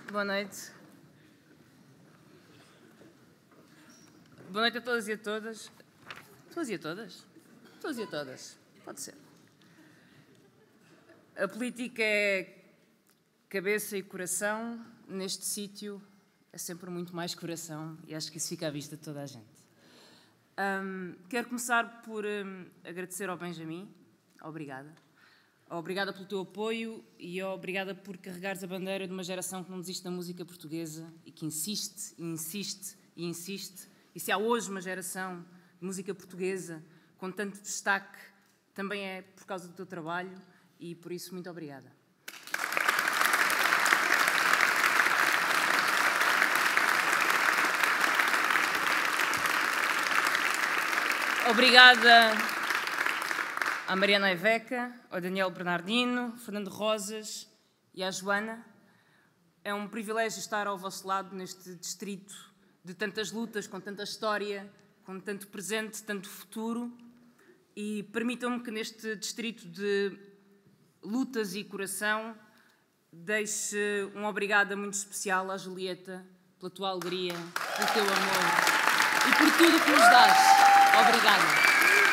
Boa noite. Boa noite a todas e a todas. Todas e a todas? Todas e a todas. Pode ser. A política é cabeça e coração. Neste sítio é sempre muito mais coração e acho que isso fica à vista de toda a gente. Quero começar por agradecer ao Benjamin. Obrigada. Obrigada pelo teu apoio e obrigada por carregares a bandeira de uma geração que não desiste da música portuguesa e que insiste, e insiste, e insiste. E se há hoje uma geração de música portuguesa com tanto destaque, também é por causa do teu trabalho e por isso muito obrigada. Obrigada à Mariana Iveca, ao Daniel Bernardino, Fernando Rosas e à Joana. É um privilégio estar ao vosso lado neste distrito de tantas lutas, com tanta história, com tanto presente, tanto futuro. E permitam-me que neste distrito de lutas e coração deixe um obrigada muito especial à Julieta pela tua alegria, pelo teu amor e por tudo que nos dás. Obrigada.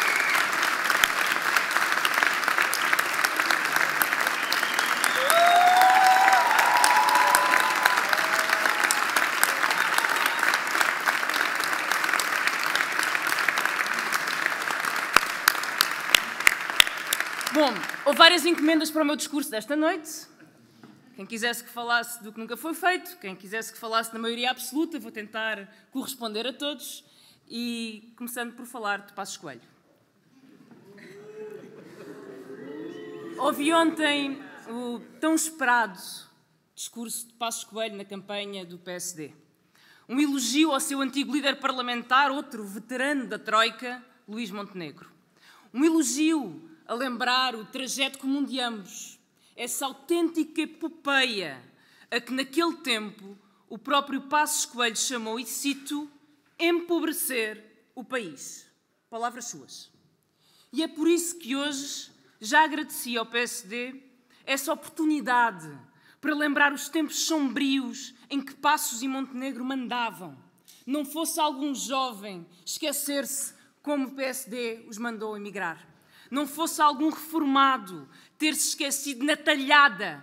Bom, houve várias encomendas para o meu discurso desta noite. Quem quisesse que falasse do que nunca foi feito, quem quisesse que falasse da maioria absoluta, vou tentar corresponder a todos. E começando por falar de Passos Coelho. Ouvi ontem o tão esperado discurso de Passos Coelho na campanha do PSD. Um elogio ao seu antigo líder parlamentar, outro veterano da Troika, Luís Montenegro. Um elogio a lembrar o trajeto comum de ambos, essa autêntica epopeia a que naquele tempo o próprio Passos Coelho chamou, e cito, empobrecer o país. Palavras suas. E é por isso que hoje já agradeci ao PSD essa oportunidade para lembrar os tempos sombrios em que Passos e Montenegro mandavam. Não fosse algum jovem esquecer-se como o PSD os mandou emigrar. Não fosse algum reformado ter-se esquecido da talhada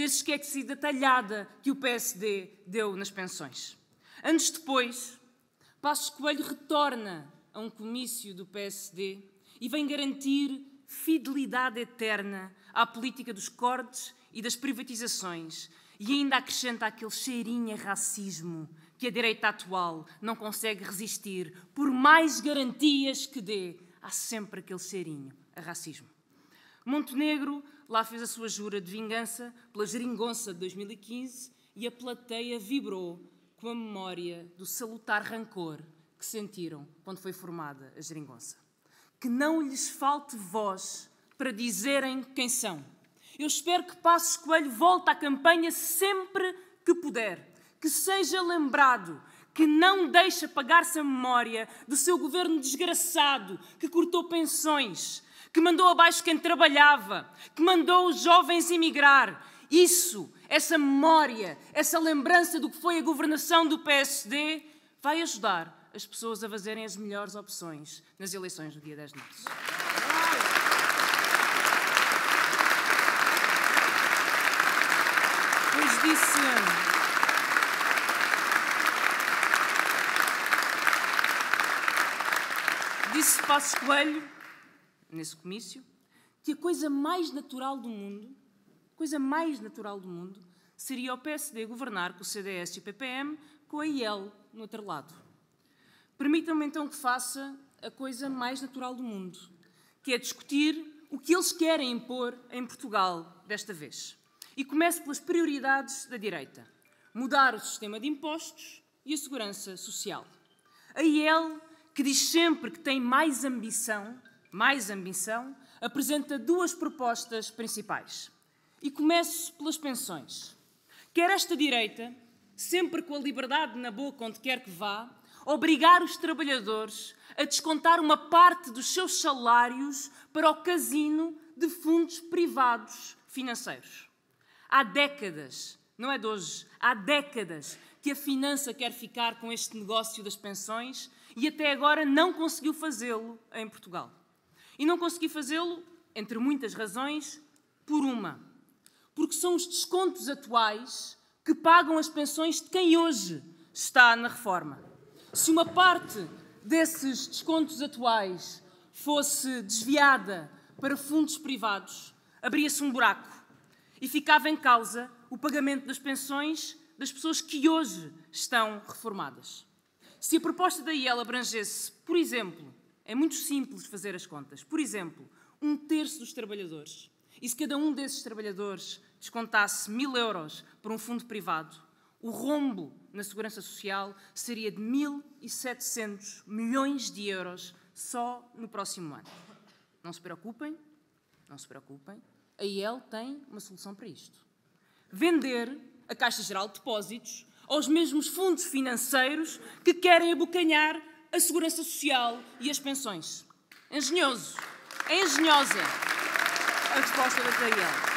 que o PSD deu nas pensões. Anos depois, Passos Coelho retorna a um comício do PSD e vem garantir fidelidade eterna à política dos cortes e das privatizações e ainda acrescenta aquele cheirinho a racismo que a direita atual não consegue resistir. Por mais garantias que dê, há sempre aquele cheirinho a racismo. Montenegro lá fez a sua jura de vingança pela geringonça de 2015 e a plateia vibrou com a memória do salutar rancor que sentiram quando foi formada a geringonça. Que não lhes falte voz para dizerem quem são. Eu espero que Passos Coelho volte à campanha sempre que puder, que seja lembrado, que não deixe apagar-se a memória do seu governo desgraçado, que cortou pensões, que mandou abaixo quem trabalhava, que mandou os jovens emigrar. Isso, essa memória, essa lembrança do que foi a governação do PSD, vai ajudar as pessoas a fazerem as melhores opções nas eleições do dia 10 de março. Pois disse Passos Coelho, nesse comício, que a coisa mais natural do mundo seria o PSD governar com o CDS e o PPM, com a IEL no outro lado. Permitam-me então que faça a coisa mais natural do mundo, que é discutir o que eles querem impor em Portugal desta vez. E comece pelas prioridades da direita. Mudar o sistema de impostos e a segurança social. A IEL, que diz sempre que tem mais ambição, apresenta duas propostas principais. E começo pelas pensões. Quer esta direita, sempre com a liberdade na boca onde quer que vá, obrigar os trabalhadores a descontar uma parte dos seus salários para o casino de fundos privados financeiros. Há décadas Não é de hoje. Há décadas que a Finança quer ficar com este negócio das pensões e até agora não conseguiu fazê-lo em Portugal. E não conseguiu fazê-lo, entre muitas razões, por uma. Porque são os descontos atuais que pagam as pensões de quem hoje está na reforma. Se uma parte desses descontos atuais fosse desviada para fundos privados, abria-se um buraco e ficava em causa o pagamento das pensões das pessoas que hoje estão reformadas. Se a proposta da IEL abrangesse, por exemplo, é muito simples fazer as contas, por exemplo, 1/3 dos trabalhadores, e se cada um desses trabalhadores descontasse 1.000 euros por um fundo privado, o rombo na Segurança Social seria de 1.700 milhões de euros só no próximo ano. Não se preocupem, a IEL tem uma solução para isto. Vender a Caixa Geral de Depósitos aos mesmos fundos financeiros que querem abocanhar a Segurança Social e as pensões. Engenhoso. É engenhosa a resposta da IEL.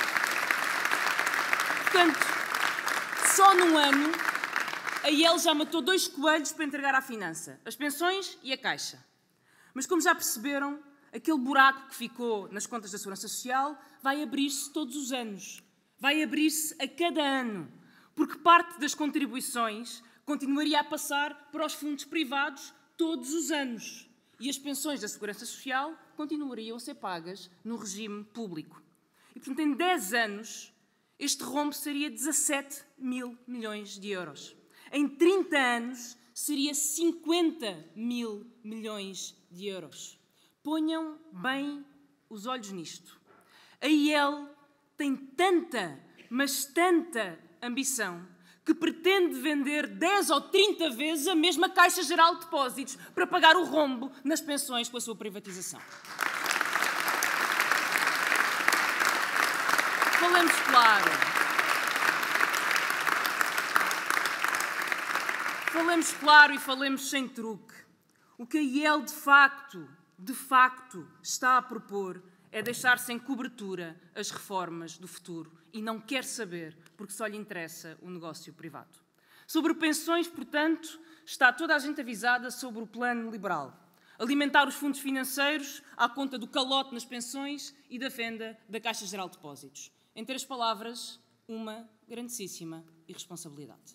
Portanto, só num ano, a IEL já matou 2 coelhos para entregar à Finança, as pensões e a Caixa. Mas, como já perceberam, aquele buraco que ficou nas contas da Segurança Social vai abrir-se todos os anos. Vai abrir-se a cada ano, porque parte das contribuições continuaria a passar para os fundos privados todos os anos. E as pensões da Segurança Social continuariam a ser pagas no regime público. E, portanto, em 10 anos, este rombo seria 17.000 milhões de euros. Em 30 anos, seria 50.000 milhões de euros. Ponham bem os olhos nisto. A IEL tem tanta, mas tanta ambição que pretende vender 10 ou 30 vezes a mesma Caixa Geral de Depósitos para pagar o rombo nas pensões com a sua privatização. Falemos claro. Falemos claro e falemos sem truque. O que a IEL de facto está a propor é deixar sem cobertura as reformas do futuro e não quer saber porque só lhe interessa o negócio privado. Sobre pensões, portanto, está toda a gente avisada sobre o plano liberal. Alimentar os fundos financeiros à conta do calote nas pensões e da venda da Caixa Geral de Depósitos. Em 3 palavras, uma grandíssima irresponsabilidade.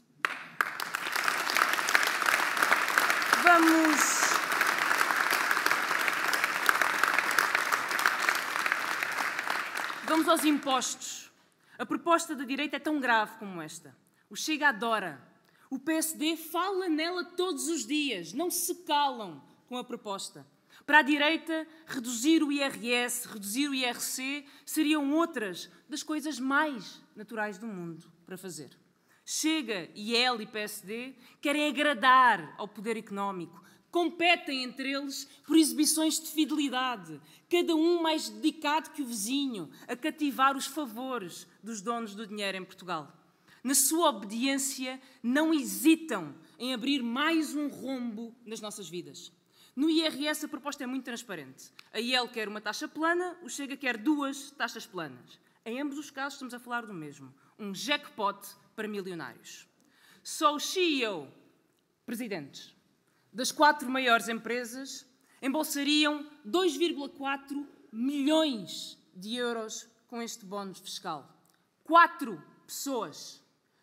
Vamos aos impostos. A proposta da direita é tão grave como esta. O Chega adora. O PSD fala nela todos os dias. Não se calam com a proposta. Para a direita, reduzir o IRS, reduzir o IRC seriam outras das coisas mais naturais do mundo para fazer. Chega, IEL e PSD querem agradar ao poder económico. Competem entre eles por exibições de fidelidade, cada um mais dedicado que o vizinho, a cativar os favores dos donos do dinheiro em Portugal. Na sua obediência, não hesitam em abrir mais um rombo nas nossas vidas. No IRS, a proposta é muito transparente. A IEL quer uma taxa plana, o Chega quer 2 taxas planas. Em ambos os casos, estamos a falar do mesmo. Um jackpot para milionários. Só os CEO, presidentes, das 4 maiores empresas embolsariam 2,4 milhões de euros com este bónus fiscal. 4 pessoas.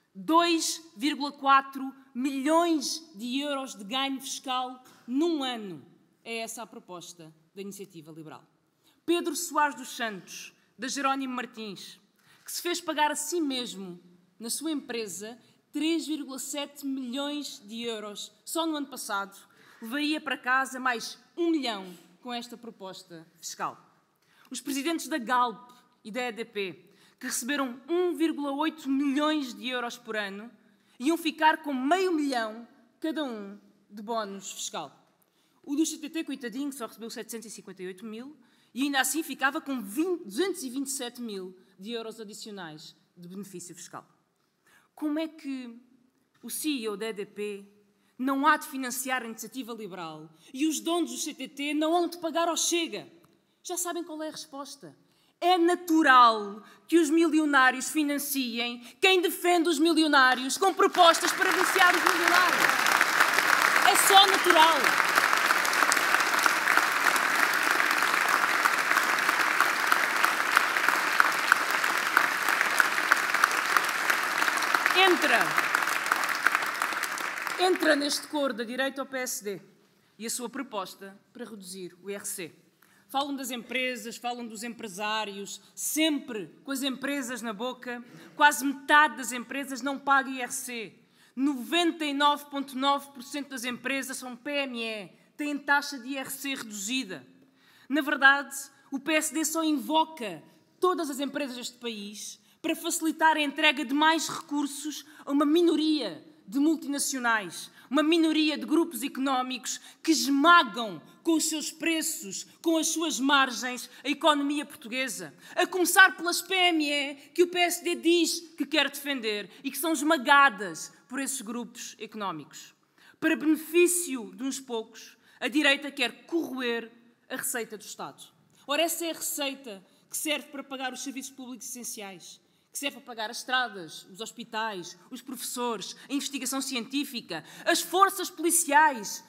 2,4 milhões de euros de ganho fiscal num ano. É essa a proposta da Iniciativa Liberal. Pedro Soares dos Santos, da Jerónimo Martins, que se fez pagar a si mesmo, na sua empresa, 3,7 milhões de euros só no ano passado, levaria para casa mais 1 milhão com esta proposta fiscal. Os presidentes da Galp e da EDP, que receberam 1,8 milhões de euros por ano, iam ficar com meio milhão cada um de bónus fiscal. O do CTT, coitadinho, só recebeu 758 mil e ainda assim ficava com 227 mil de euros adicionais de benefício fiscal. Como é que o CEO da EDP não há de financiar a Iniciativa Liberal e os donos do CTT não hão de pagar ao Chega? Já sabem qual é a resposta. É natural que os milionários financiem quem defende os milionários com propostas para beneficiar os milionários. É só natural. Entra neste coro da direita ao PSD e a sua proposta para reduzir o IRC. Falam das empresas, falam dos empresários, sempre com as empresas na boca. Quase metade das empresas não paga IRC. 99,9% das empresas são PME, têm taxa de IRC reduzida. Na verdade, o PSD só invoca todas as empresas deste país para facilitar a entrega de mais recursos a uma minoria de multinacionais, uma minoria de grupos económicos que esmagam com os seus preços, com as suas margens, a economia portuguesa. A começar pelas PME, que o PSD diz que quer defender e que são esmagadas por esses grupos económicos. Para benefício de uns poucos, a direita quer corroer a receita do Estado. Ora, essa é a receita que serve para pagar os serviços públicos essenciais, que serve para pagar as estradas, os hospitais, os professores, a investigação científica, as forças policiais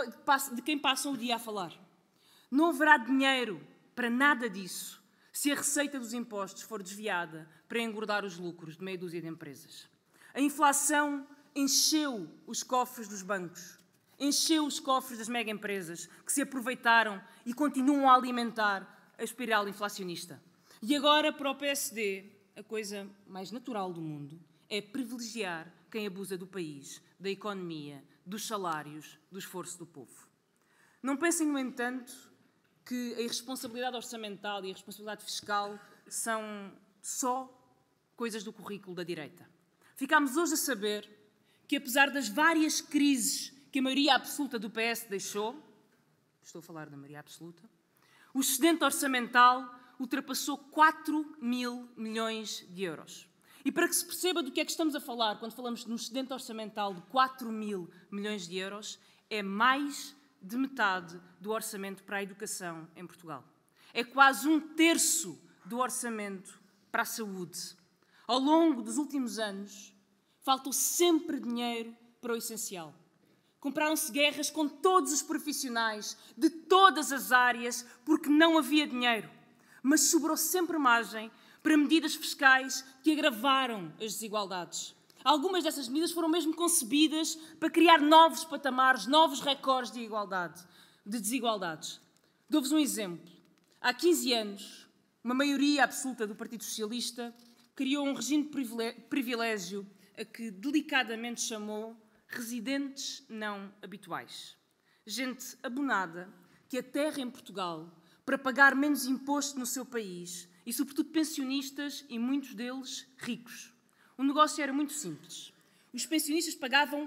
de quem passam o dia a falar. Não haverá dinheiro para nada disso se a receita dos impostos for desviada para engordar os lucros de meia dúzia de empresas. A inflação encheu os cofres dos bancos, encheu os cofres das mega-empresas que se aproveitaram e continuam a alimentar a espiral inflacionista. E agora, para o PSD, a coisa mais natural do mundo é privilegiar quem abusa do país, da economia, dos salários, do esforço do povo. Não pensem, no entanto, que a irresponsabilidade orçamental e a responsabilidade fiscal são só coisas do currículo da direita. Ficámos hoje a saber que, apesar das várias crises que a maioria absoluta do PS deixou, estou a falar da maioria absoluta, o excedente orçamental ultrapassou 4 mil milhões de euros. E para que se perceba do que é que estamos a falar quando falamos de um excedente orçamental de 4 mil milhões de euros, é mais de metade do orçamento para a educação em Portugal. É quase 1/3 do orçamento para a saúde. Ao longo dos últimos anos, faltou sempre dinheiro para o essencial. Compraram-se guerras com todos os profissionais de todas as áreas porque não havia dinheiro. Mas sobrou sempre margem para medidas fiscais que agravaram as desigualdades. Algumas dessas medidas foram mesmo concebidas para criar novos patamares, novos recordes de desigualdades. Dou-vos um exemplo. Há 15 anos, uma maioria absoluta do Partido Socialista criou um regime de privilégio a que delicadamente chamou residentes não habituais. Gente abonada que aterra em Portugal para pagar menos imposto no seu país e, sobretudo, pensionistas e muitos deles ricos. O negócio era muito simples. Os pensionistas pagavam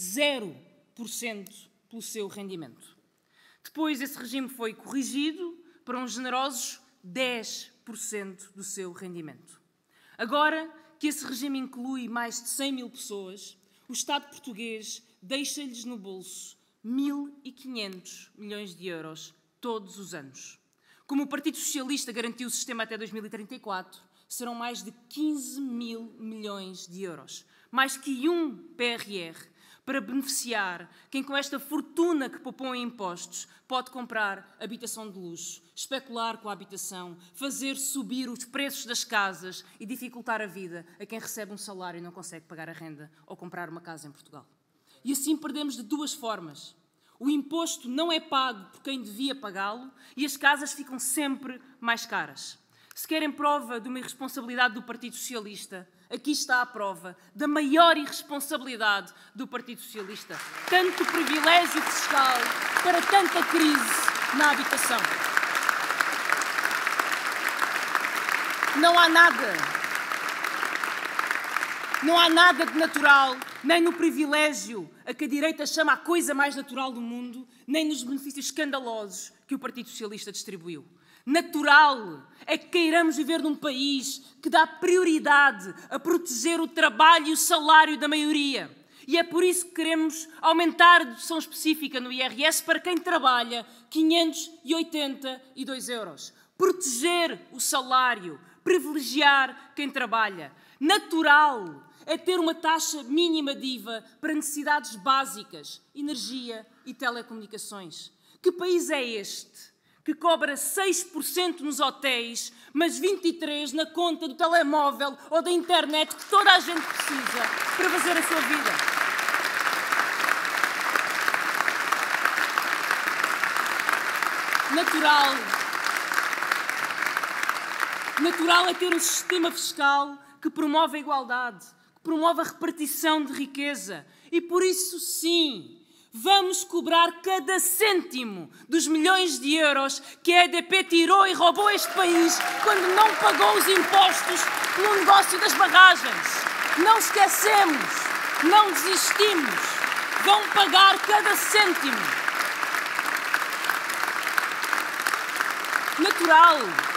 0% pelo seu rendimento. Depois, esse regime foi corrigido para uns generosos 10% do seu rendimento. Agora que esse regime inclui mais de 100 mil pessoas, o Estado português deixa-lhes no bolso 1.500 milhões de euros todos os anos. Como o Partido Socialista garantiu o sistema até 2034, serão mais de 15 mil milhões de euros. Mais que um PRR para beneficiar quem, com esta fortuna que poupou em impostos, pode comprar habitação de luxo, especular com a habitação, fazer subir os preços das casas e dificultar a vida a quem recebe um salário e não consegue pagar a renda ou comprar uma casa em Portugal. E assim perdemos de duas formas. O imposto não é pago por quem devia pagá-lo e as casas ficam sempre mais caras. Se querem prova de uma irresponsabilidade do Partido Socialista, aqui está a prova da maior irresponsabilidade do Partido Socialista. Tanto privilégio fiscal para tanta crise na habitação. Não há nada de natural, nem no privilégio a que a direita chama a coisa mais natural do mundo, nem nos benefícios escandalosos que o Partido Socialista distribuiu. Natural é que queiramos viver num país que dá prioridade a proteger o trabalho e o salário da maioria. E é por isso que queremos aumentar a dedução específica no IRS para quem trabalha 582 euros. proteger o salário, privilegiar quem trabalha. Natural é ter uma taxa mínima de IVA para necessidades básicas, energia e telecomunicações. Que país é este que cobra 6% nos hotéis, mas 23% na conta do telemóvel ou da internet que toda a gente precisa para fazer a sua vida? Natural é ter um sistema fiscal que promove a igualdade, que promove a repartição de riqueza. E por isso, sim, vamos cobrar cada cêntimo dos milhões de euros que a EDP tirou e roubou este país quando não pagou os impostos no negócio das barragens. Não esquecemos, não desistimos. Vão pagar cada cêntimo. Natural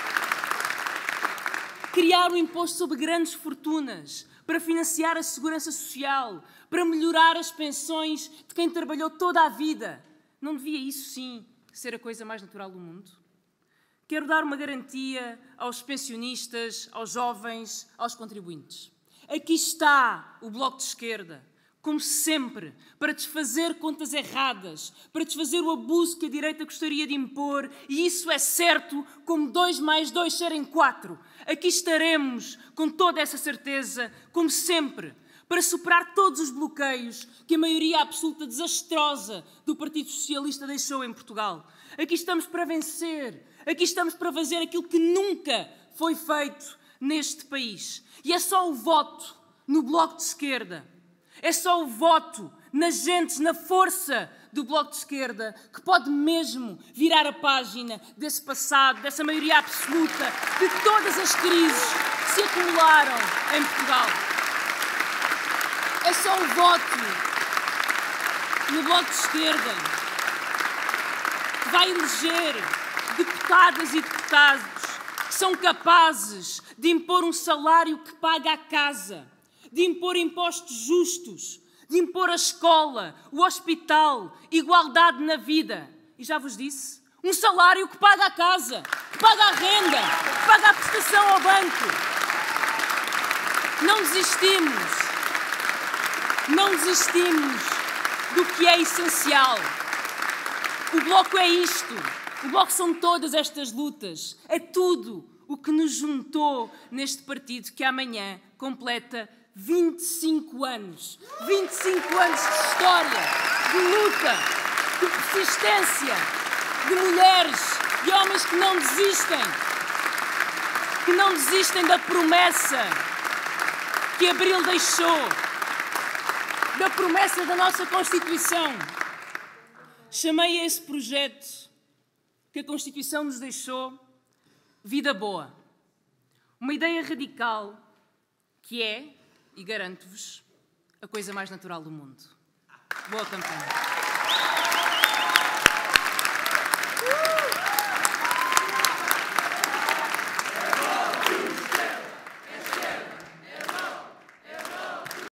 criar um imposto sobre grandes fortunas para financiar a segurança social, para melhorar as pensões de quem trabalhou toda a vida. Não devia isso, sim, ser a coisa mais natural do mundo? Quero dar uma garantia aos pensionistas, aos jovens, aos contribuintes. Aqui está o Bloco de Esquerda, como sempre, para desfazer contas erradas, para desfazer o abuso que a direita gostaria de impor, e isso é certo, como 2 mais 2 serem 4. Aqui estaremos, com toda essa certeza, como sempre, para superar todos os bloqueios que a maioria absoluta desastrosa do Partido Socialista deixou em Portugal. Aqui estamos para vencer, aqui estamos para fazer aquilo que nunca foi feito neste país. E é só o voto no Bloco de Esquerda, é só o voto nas gentes, na força do Bloco de Esquerda, que pode mesmo virar a página desse passado, dessa maioria absoluta, de todas as crises que se acumularam em Portugal. É só o voto no Bloco de Esquerda que vai eleger deputadas e deputados que são capazes de impor um salário que paga a casa, de impor impostos justos, de impor a escola, o hospital, igualdade na vida. E já vos disse, um salário que paga a casa, que paga a renda, que paga a prestação ao banco. Não desistimos do que é essencial. O Bloco é isto. O Bloco são todas estas lutas. É tudo o que nos juntou neste partido que amanhã completa 25 anos. 25 anos de história, de luta, de persistência, de mulheres e homens que não desistem da promessa que Abril deixou, da promessa da nossa Constituição. Chamei a esse projeto que a Constituição nos deixou Vida Boa. Uma ideia radical que é, e garanto-vos, a coisa mais natural do mundo. Boa campanha.